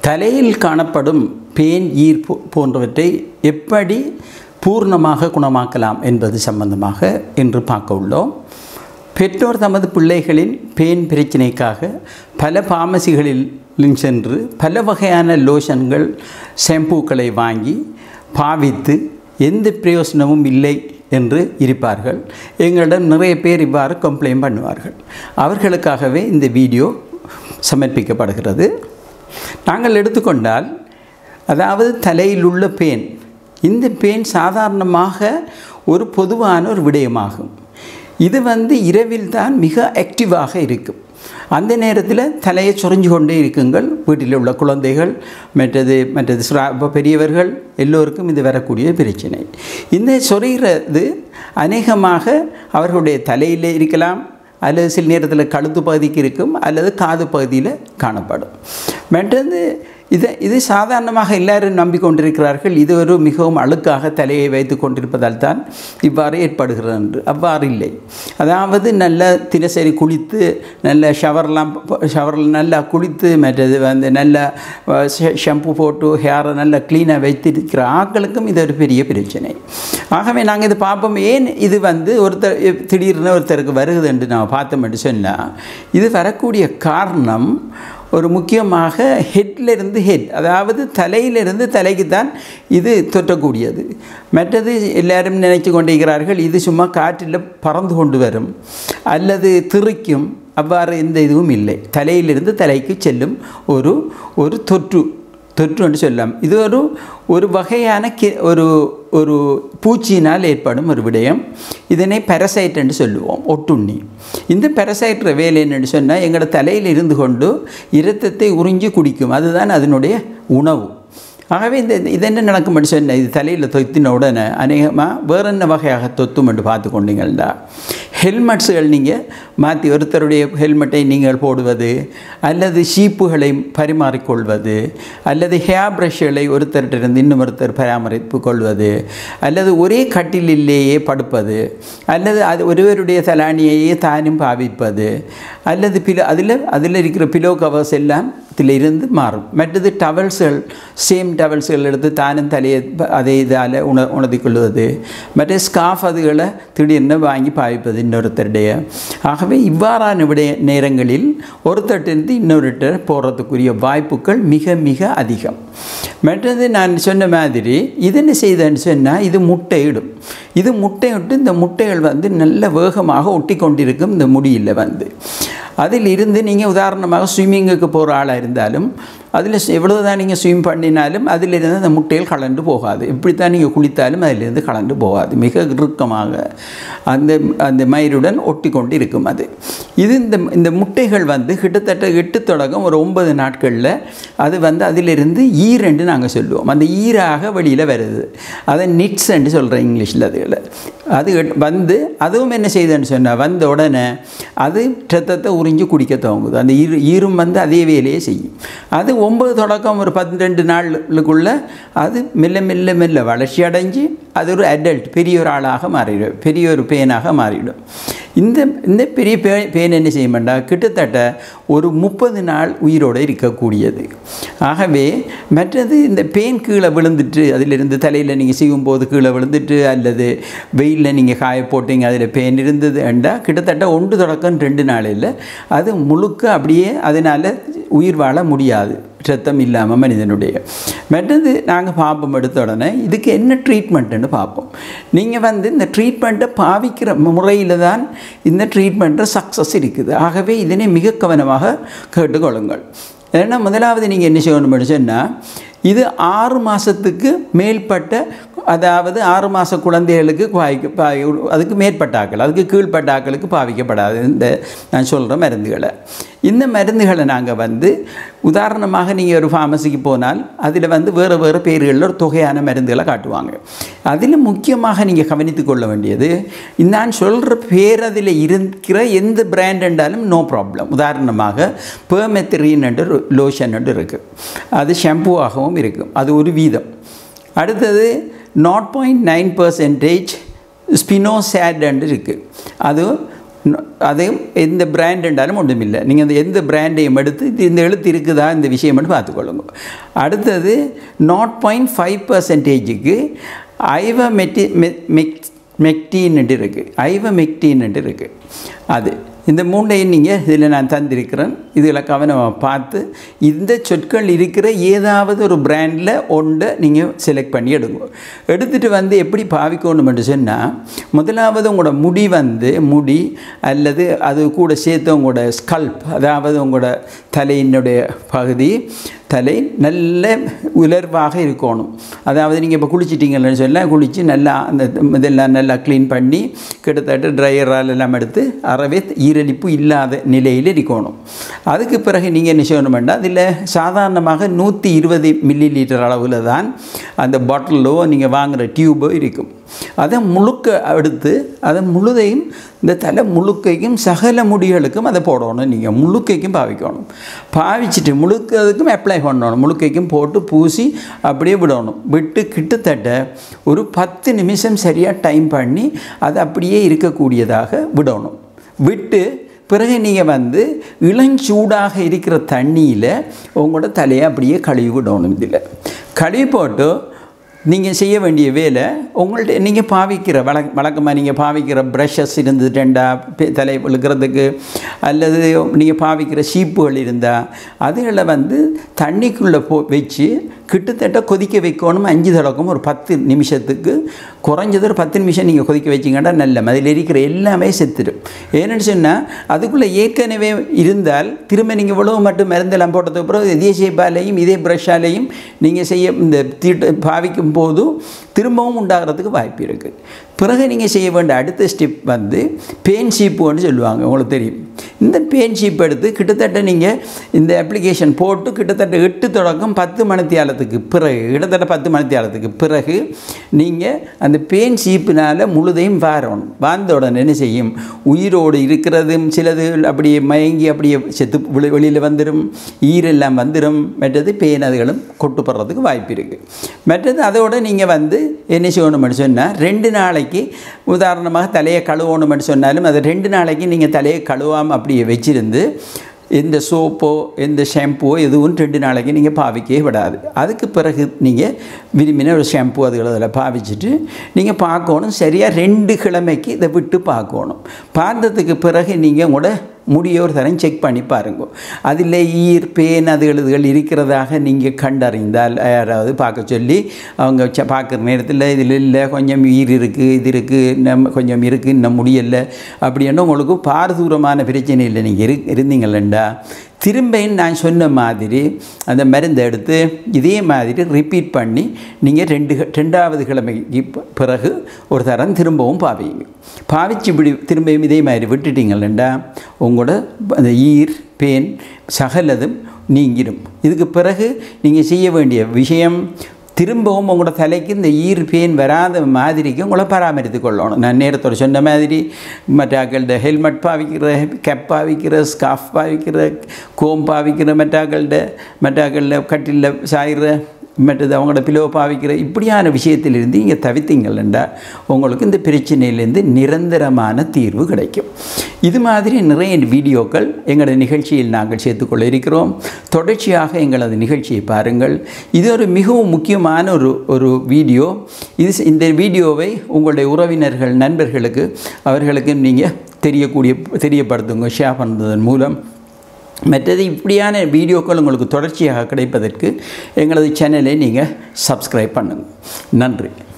தலையில் காணப்படும் பேன் ஈர் போன்றவற்றை எப்படி பூர்ணமாக குணமாக்கலாம் என்பது சம்பந்தமாக இன்று பார்க்க உள்ளோம். பெற்றோர் தமது பிள்ளைகளின் பேன் பிரச்சினைக்காக பல பார்மசிகளில் சென்று பல வகையான லோஷன்கள் ஷாம்பூக்களை வாங்கி பாவித்து எந்த பிரயோசனமும் இல்லை என்று இருப்பார்கள். எங்களிடம் நிறைய பேர் இவ்வாறு கம்ப்ளைண்ட் பண்ணுவார்கள். அவர்களுக்காகவே இந்த வீடியோ சமர்ப்பிக்கப்படுகிறது. நாங்கள் எடுத்துக்கொண்டால், அதாவது தலையில் உள்ள பேன், இந்த பேன் சாதாரணமாக ஒரு பொதுவான ஒரு விடயமாகும். இது இரவில் தான் மிக ஆக்டிவாக இருக்கும். அந்த நேரத்தில் தலையை சொரிஞ்சு கொண்டே இருக்குங்கள். வீட்டில் உள்ள குழந்தைகள் மற்றது பெரியவர்கள் எல்லோருக்கும் இது வரக்கூடிய பிரச்சனை. இந்த சொரிகிறது அநேகமாக அவர்களுடைய தலையில் இருக்கலாம், அல்லது சில நேரத்தில் கழுத்து பகுதிக்கு இருக்கும், அல்லது காது பகுதியில் காணப்படும். மற்றது இது சாதாரணமாக எல்லாரும் நம்பிக்கொண்டிருக்கிறார்கள். இது ஒரு மிகவும் அழுக்காக தலையை வைத்து கொண்டிருப்பதால் தான் இவ்வாறு ஏற்படுகிறது என்று. அவ்வாறு இல்லை. அதாவது நல்ல தினசரி குளித்து நல்ல ஷவரில் நல்லா குளித்து மற்றது நல்ல ஷாம்பு போட்டு ஹேரை நல்லா க்ளீனாக வைத்திருக்கிற ஆட்களுக்கும் இது ஒரு பெரிய பிரச்சனை. ஆகவே நாங்கள் இது பார்ப்போம். ஏன் இது ஒருத்தர் திடீர்னு ஒருத்தருக்கு வருகுது என்று நான் பார்த்தோம் என்று சொன்னால், இது வரக்கூடிய காரணம் ஒரு முக்கியமாக ஹெட்லேருந்து ஹெட், அதாவது தலையிலிருந்து தலைக்கு தான் இது தொற்றக்கூடியது. மற்றது எல்லாரும் நினைத்து கொண்டிருக்கிறார்கள் இது சும்மா காற்றில் பறந்து கொண்டு வரும் அல்லது திரிக்கும். அவ்வாறு எந்த இதுவும் இல்லை. தலையிலிருந்து தலைக்கு செல்லும் ஒரு தொற்று என்று சொல்லலாம். இது ஒரு வகையான ஒரு பூச்சியினால் ஏற்படும் ஒரு விடயம். இதனை பாரசைட் என்று சொல்லுவோம், ஒட்டுண்ணி. இந்த பாரசைட் வேலை என்னென்னு சொன்னால், எங்களோட தலையில் இருந்து கொண்டு இரத்தத்தை உறிஞ்சி குடிக்கும். அதுதான் அதனுடைய உணவு. ஆகவே இது என்ன நடக்கும் என்று சொன்னால், இது தலையில் தொத்தின உடனே அநேகமாக வேறு என்ன வகையாக தொத்தும் என்று பார்த்து கொண்டீங்கள்டா, ஹெல்மெட்ஸுகள் நீங்கள் மாற்றி ஒருத்தருடைய ஹெல்மெட்டை நீங்கள் போடுவது, அல்லது ஷீப்புகளை பரிமாறிக்கொள்வது, அல்லது ஹேர் ப்ரஷ்களை ஒருத்தரிட்டிருந்து இன்னொருத்தர் பராமரிப்பு கொள்வது, அல்லது ஒரே கட்டிலேயே படுப்பது, அல்லது அது ஒருவருடைய தலானியையே தானும் பாவிப்பது, அல்லது அதில் இருக்கிற பிலோ கவர்ஸ் எல்லாம் இதில் இருந்து மாறும். மற்றது டவல்ஸ்கள், சேம் டவல்ஸ்கள் எடுத்து தானும் தலையை அதை இதால் உணர்த்திக்கொள்வது, மற்ற ஸ்கார்ஃப் அதுகளை திடீர்னு வாங்கி பாவிப்பது இன்னொருத்தருடைய. ஆகவே இவ்வாறான நேரங்களில் ஒருத்தட்டிருந்து இன்னொருத்தர் போகிறதுக்குரிய வாய்ப்புகள் மிக மிக அதிகம். மற்றது நான் சொன்ன மாதிரி இது என்ன செய்தேன்னு சொன்னால், இது முட்டையிடும். இது முட்டையிட்டு இந்த முட்டைகள் நல்ல வேகமாக ஒட்டி கொண்டிருக்கும் இந்த முடியில் அதில் இருந்து நீங்கள் உதாரணமாக ஸ்விம்மிங்குக்கு போகிற ஆளாக இருந்தாலும், அதில் எவ்வளோ தான் நீங்கள் ஸ்விம் பண்ணினாலும் அதிலிருந்து அந்த முட்டைகள் கலண்டு போகாது. இப்படி தான் நீங்கள் குளித்தாலும் அதிலிருந்து கலண்டு போகாது. மிக இறுக்கமாக அந்த மயிருடன் ஒட்டி கொண்டு இருக்கும். இது இந்த முட்டைகள் கிட்டத்தட்ட 8 தொடக்கம் ஒரு 9 நாட்களில் அது அதிலிருந்து ஈர் என்று நாங்கள் சொல்லுவோம். அந்த ஈராக வெளியில் வருது. அதை நிட்ஸ் என்று சொல்கிறேன் இங்கிலீஷில். அது அதுவும் என்ன செய்யுதுன்னு சொன்னால், வந்த உடனே அது ரத்தத்தை உறிஞ்சி குடிக்க துவங்குது. அந்த ஈரும் அதே வேலையை செய்யும். அது 9 தொடக்கம் ஒரு 12 நாளுக்குள்ளே அது மெல்ல வளர்ச்சி அடைஞ்சு அது ஒரு அடல்ட், பெரிய ஒரு ஆளாக மாறிடும், பெரிய ஒரு பேனாக மாறிடும். இந்த பெரிய பேன் என்ன செய்யும்டா, கிட்டத்தட்ட ஒரு 30 நாள் உயிரோடு இருக்கக்கூடியது. ஆகவே மற்றது இந்த பேன் கீழே விழுந்துட்டு, அதிலிருந்து தலையில் நீங்கள் செய்யும் போது கீழே விழுந்துட்டு, அல்லது வெயிலில் நீங்கள் காய போட்டிங்க அதில் பேன் இருந்தது என்றால் கிட்டத்தட்ட 1 தொடக்கம் 2 நாளில் அது முழுக்க அப்படியே அதனால் உயிர் வாழ முடியாது, ரத்தம் இல்லாமல் மனிதனுடைய. மற்றது நாங்கள் பார்ப்போம் எடுத்த உடனே இதுக்கு என்ன ட்ரீட்மெண்ட்டுன்னு பார்ப்போம். நீங்கள் இந்த ட்ரீட்மெண்ட்டை பாவிக்கிற முறையில் தான் இந்த ட்ரீட்மெண்ட்டில் சக்ஸஸ் இருக்குது. ஆகவே இதனை மிக கவனமாக கேட்டுக்கொள்ளுங்கள். ஏன்னா முதலாவது நீங்கள் என்ன செய்யணும்னு சொன்னால், இது 6 மாதத்துக்கு மேற்பட்ட, அதாவது 6 மாத குழந்தைகளுக்கு அதுக்கு மேற்பட்ட ஆக்கள், அதுக்கு கீழ்பட்ட ஆக்களுக்கு பாவிக்கப்படாது இந்த நான் சொல்கிற மருந்துகளை. இந்த மருந்துகளை நாங்கள் உதாரணமாக நீங்கள் ஒரு ஃபார்மசிக்கு போனால் அதில் வேறு பேர்களில் ஒரு தொகையான மருந்துகளை காட்டுவாங்க. அதில் முக்கியமாக நீங்கள் கவனித்து கொள்ள வேண்டியது, நான் சொல்கிற பேர் அதில் இருக்கிற எந்த பிராண்ட் என்றாலும் நோ ப்ராப்ளம். உதாரணமாக பெர்மெத்திரின் என்று லோஷன் என்று இருக்குது. அது ஷாம்பூவாகவும் இருக்கும். அது ஒரு வீதம். அடுத்தது 0.9% ஸ்பினோசாட் என்று இருக்குது. அது அதையும் எந்த பிராண்ட் என்றாலும் ஒன்றும் இல்லை. நீங்கள் அந்த எந்த பிராண்டையும் எடுத்து இந்த எழுத்து இருக்குதா இந்த விஷயம் மட்டும் பார்த்துக்கொள்ளுங்க. அடுத்தது 0.5%க்கு ஐவமெக்டின் இருக்குது. ஐவமெக்டின் இருக்குது. அது இந்த மூண்டையும் நீங்கள் இதில் நான் தந்திருக்கிறேன். இதில் கவனமாக பார்த்து இந்த சொற்கள் இருக்கிற ஏதாவது ஒரு பிராண்டில் ஒன்றை நீங்கள் செலக்ட் பண்ணி எடுத்துகிட்டு வந்து எப்படி பாவிக்கணும்னு சொன்னால், முதலாவது உங்களோட முடி அல்லது அது கூட சேர்த்து உங்களோட ஸ்கல்ப், அதாவது உங்களோட தலையினுடைய பகுதி, தலை நல்ல உலர்வாக இருக்கணும். அதாவது நீங்கள் இப்போ குளிச்சிட்டிங்கன்னு சொல்ல குளித்து நல்லா அந்த இதெல்லாம் நல்லா க்ளீன் பண்ணி கிட்டத்தட்ட ட்ரையரால் எல்லாம் எடுத்து அறவே ஈரலிப்பு இல்லாத நிலையில் இருக்கணும். அதுக்கு பிறகு நீங்கள் என்ன செய்யணுமெண்டா, அதில் சாதாரணமாக 120 ml அளவில் தான் அந்த பாட்டிலோ நீங்கள் வாங்குகிற டியூபோ இருக்கும். அதை முழுக்க எடுத்து அதை முழுதையும் இந்த தலை முழுக்கைக்கும் சகல முடிகளுக்கும் அதை போடணும். நீங்கள் முழுக்கைக்கும் பாவிக்கணும். பாவிச்சுட்டு முழுக்கதுக்கும் அப்ளை பண்ணணும். முழுக்கைக்கும் போட்டு பூசி அப்படியே விடணும். விட்டு கிட்டத்தட்ட ஒரு 10 நிமிஷம் சரியாக டைம் பண்ணி அது அப்படியே இருக்கக்கூடியதாக விடணும். விட்டு பிறகு நீங்கள் வந்து இளஞ்சூடாக இருக்கிற தண்ணியில் உங்களோட தலையை அப்படியே கழுவி விடணும். இதில் கழுவி போட்டு நீங்கள் செய்ய வேண்டிய வேலை, உங்கள்கிட்ட நீங்கள் பாவிக்கிற வழக்கமாக நீங்கள் பாவிக்கிற ப்ரஷஸ் இருந்துட்டேன்டா தலை விழுக்கிறதுக்கு, அல்லது நீங்கள் பாவிக்கிற ஷீப்புகள் இருந்தால் அதுகளை வந்து தண்ணிக்குள்ளே வச்சு கிட்டத்தட்ட கொதிக்க வைக்கணும். 5 தடக்கும் ஒரு 10 நிமிஷத்துக்கு, குறைஞ்சது ஒரு 10 நிமிஷம் நீங்கள் கொதிக்க வச்சிங்கன்னா நல்ல அதில் இருக்கிற எல்லாமே செத்துடும். ஏன்னு சொன்னால் அதுக்குள்ளே ஏற்கனவே இருந்தால் திரும்ப நீங்கள் இவ்வளவு மட்டும் மருந்தெல்லாம் போட்டதுக்கு அப்புறம் இதே ஷேப்பாலையும் இதே ப்ரஷ்ஷாலையும் நீங்கள் செய்ய இந்த பாவிக்கும் போது திரும்பவும் உண்டாகிறதுக்கு வாய்ப்பு இருக்குது. பிறகு நீங்கள் செய்ய வேண்டிய அடுத்த ஸ்டெப் வந்து பேன் ஷீப்புன்னு சொல்லுவாங்க. உங்களுக்கு தெரியும். இந்த பேன் ஷீப் எடுத்து கிட்டத்தட்ட நீங்கள் இந்த அப்ளிகேஷன் போட்டு கிட்டத்தட்ட 8 தொடக்கம் 10 மணித்தியாலத்துக்கு பிறகு, கிட்டத்தட்ட 10 மணித்தியாலத்துக்கு பிறகு நீங்கள் அந்த பேன் ஷீப்பினால் முழுதையும் வாரணும். வாழ்ந்த உடனே என்ன செய்யும், உயிரோடு இருக்கிறதும் சிலது அப்படியே மயங்கி அப்படியே செத்து வெளியில் வந்துடும், ஈரெல்லாம் வந்துடும். மற்றது பேன் அதுகளும் கொட்டுப்படுறதுக்கு வாய்ப்பு இருக்குது. மற்றது அதோடு நீங்கள் வந்து என்ன செய்யணும்னு சொன்னால் 2 நாளைக்கு உதாரணமாக தலையை கழுவணும்னு சொன்னாலும் அது 2 நாளைக்கு நீங்கள் தலையை கழுவாமல் அப்படியே வச்சிருந்து எந்த சோப்போ எந்த ஷாம்புவோ எதுவும் 2 நாளைக்கு நீங்கள் பாவிக்கவே விடாது. அதுக்கு பிறகு நீங்கள் விரும்பின ஒரு ஷாம்பு அதில் பாவிச்சுட்டு நீங்கள் பார்க்கணும். சரியாக 2 கிழமைக்கு இதை விட்டு பார்க்கணும். பார்த்ததுக்கு பிறகு நீங்கள் உங்களோட முடிய ஒரு தரம் செக் பண்ணி பாருங்க. அதில் ஈர் பேன் அதுகள் இருக்கிறதாக நீங்கள் கண்டறிந்தால் யாராவது பார்க்க சொல்லி அவங்க பார்க்குற நேரத்தில் இதில் இல்லை கொஞ்சம் ஈர் இருக்குது, இது இருக்குது, நம்ம கொஞ்சம் இருக்குது, இன்னும் முடியலை அப்படின்னா உங்களுக்கு பாரதூரமான பிரச்சனை இல்லை. நீங்கள் இருந்தீங்களா திரும்பியும் நான் சொன்ன மாதிரி அந்த மருந்தை எடுத்து இதே மாதிரி ரிப்பீட் பண்ணி நீங்கள் 2வது கிழமைக்கு பிறகு ஒரு தரம் திரும்பவும் பாவிங்க. பாவிச்சு இப்படி திரும்பியும் இதே மாதிரி விட்டுட்டீங்களா உங்களோட அந்த ஈர் பேன் சகலதும் நீங்கிடும். இதுக்கு பிறகு நீங்கள் செய்ய வேண்டிய விஷயம், திரும்பவும் உங்களோட தலைக்கு இந்த ஈர் பேன் வராத மாதிரிக்கு உங்களை பராமரித்து கொள்ளணும். நான் நேரத்தோடு சொன்ன மாதிரி மற்றாக்களோட ஹெல்மெட் பாவிக்கிற, கேப் பாவிக்கிற, ஸ்கார்ஃப் பாவிக்கிற, கோம் பாவிக்கிற, மற்றாக்கள கட்டிலில் சாயிற, மற்றது அவங்களோட பிலோ பாவிக்கிற இப்படியான விஷயத்திலிருந்து இங்கே தவித்தீங்களா உங்களுக்கு இந்த பிரச்சனையிலேருந்து நிரந்தரமான தீர்வு கிடைக்கும். இது மாதிரி நிறைய வீடியோக்கள் எங்களது நிகழ்ச்சியில் நாங்கள் சேர்த்துக்கொள்ள இருக்கிறோம். தொடர்ச்சியாக எங்களது நிகழ்ச்சியை பாருங்கள். இது ஒரு மிகவும் முக்கியமான ஒரு வீடியோ. இந்த வீடியோவை உங்களுடைய உறவினர்கள் நண்பர்களுக்கு அவர்களுக்கு நீங்கள் தெரியப்படுத்துங்க, ஷேர் பண்ணுறதன் மூலம். மற்றது இப்படியான வீடியோக்கள் உங்களுக்கு தொடர்ச்சியாக கிடைப்பதற்கு எங்களது சேனலை நீங்கள் சப்ஸ்கிரைப் பண்ணுங்கள். நன்றி.